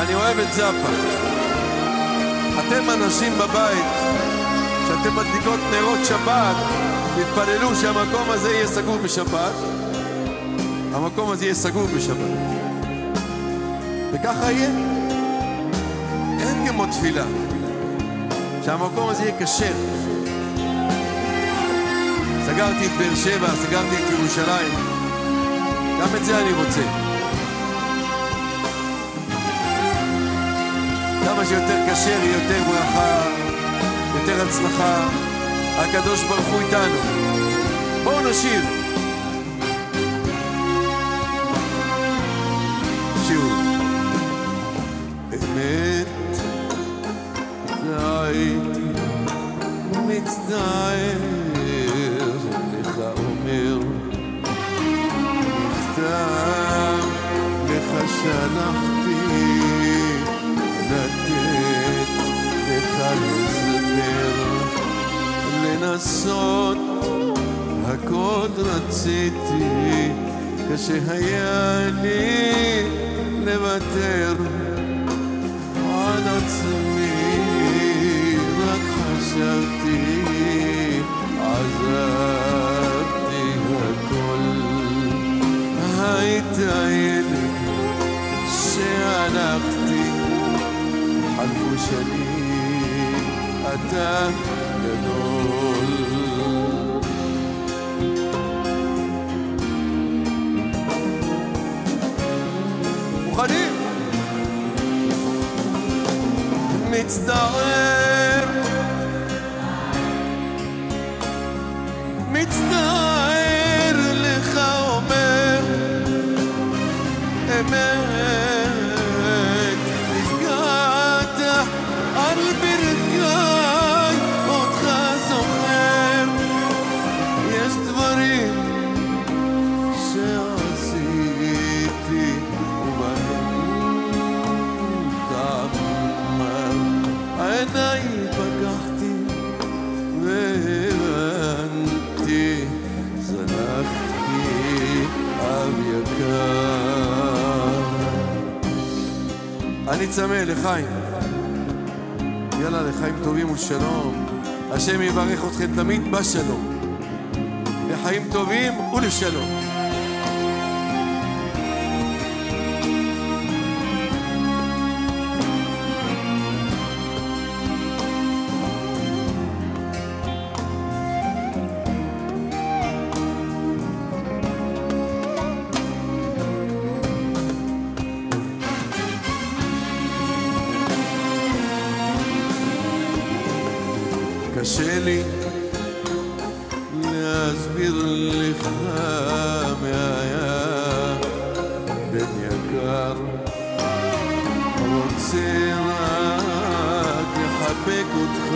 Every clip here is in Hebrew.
אני אוהב את זאפה. אתם אנשים בבית, שאתם מדליקות נרות שבת, תתפללו שהמקום הזה יהיה סגור בשבת. המקום הזה יהיה סגור בשבת. וככה יהיה. אין כמו תפילה. שהמקום הזה יהיה כשר. סגרתי את באר שבע, סגרתי את ירושלים. גם את זה אני רוצה. כמה שיותר כשר יהיה יותר ברכה, יותר הצלחה. הקדוש ברוך הוא איתנו. בואו נשיר. שירו. אמת הייתי מצטער לך אומר מכתב לך שלחתי לתת לך לזמר לנסות הכל רציתי קשה היה לי לוותר על עצמי רק חשבתי עזבתי הכל היית ילד שהלכתי חלפו שנים אתה גדול מוכנים? מצטער מצטער לך אומר אמת נפגעת על ברכיי אותך זוכר יש דברים שעשיתי עיניי פקחתי והבנתי זנחתי אב יקר אני צמא לחיים יאללה לחיים טובים ושלום השם יברך אתכם תמיד בשלום לחיים טובים ולשלום קשה לי להסביר לך מה היה בן יקר רוצה רק לחבק אותך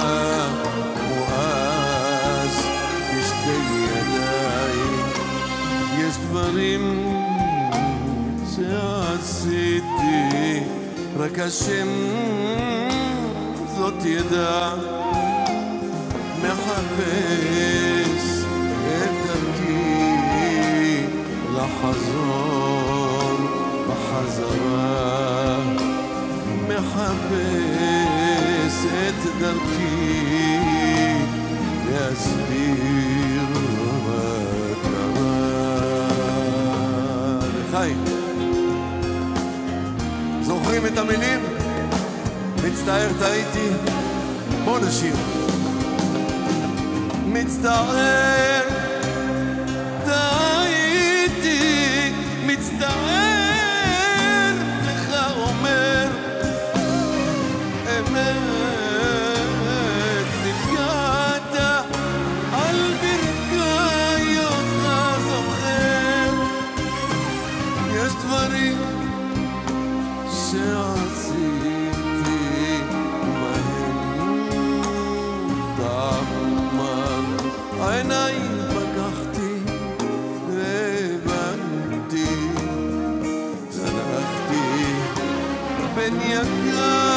מואס בשתי ידיי יש דברים שעשיתי רק השם זאת ידע מחפש את דרכי לחזור בחזרה מחפש את דרכי להסביר מה קרה לחיים זוכרים את המילים? מצטער טעיתי בוא נשיר מצטער טעיתי מצטער לך אומר אמת נפגעת על ברכיי אותך זוכר יש דברים שעשיתי בהם עיניי פקחתי והבנתי זנחתי בן יקר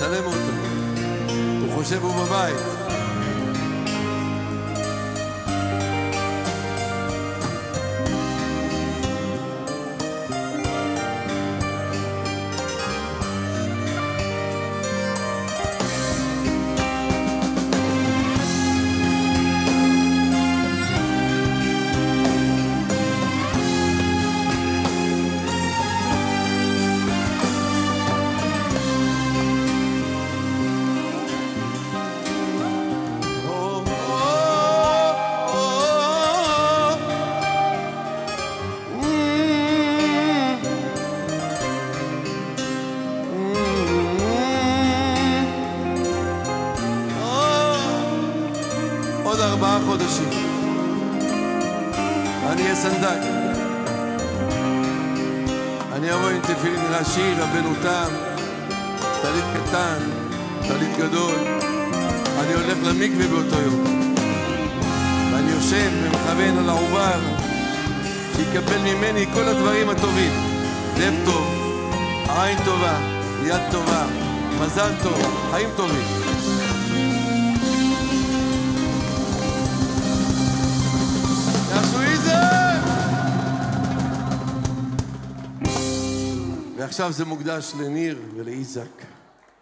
צלם אותו. הוא חושב הוא בבית. עוד 4 חודשים אני אהיה סנדק. אני אבוא עם תפילין ראשי, רבנו תם, טלית קטן, טלית גדול. אני הולך למקווה באותו יום, ואני יושב ומכוון על העובר שיקבל ממני כל הדברים הטובים. לב טוב, עין טובה, יד טובה, מזל טוב, חיים טובים. ועכשיו זה מוקדש לניר ולאיזק.